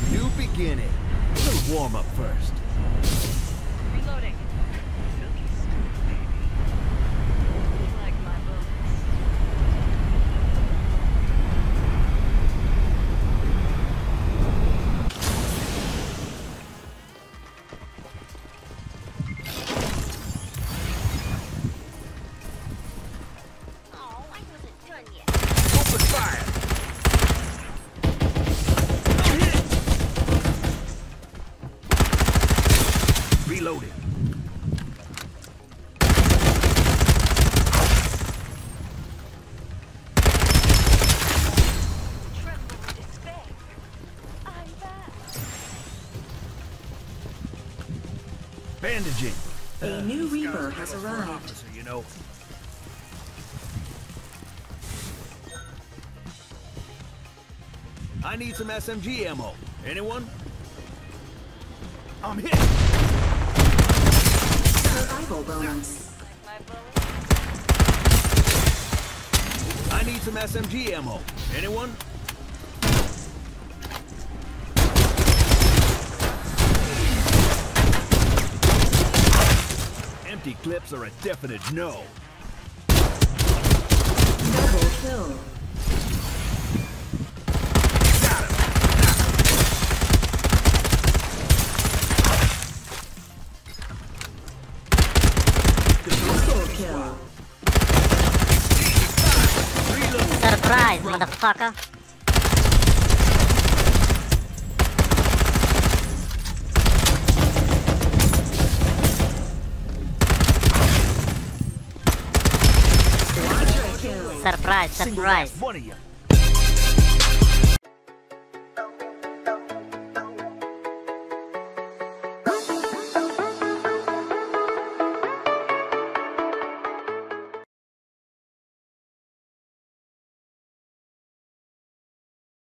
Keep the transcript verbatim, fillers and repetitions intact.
New beginning. A little warm up first. Reloading. Cookies, baby. You like my bullets? Oh, I wasn't done yet. Open fire! Reloaded. Tremble in despair. I'm back. Bandaging. A new Reaper has arrived. Officer, you know. I need some S M G ammo. Anyone? I'm hit. Survival bonus. Like my bullets? I need some S M G ammo. Anyone? Empty clips are a definite no. Double kill. Got him. Triple kill. Reload. Surprise, motherfucker. Quadra kill. Surprise, Single surprise. last one of you.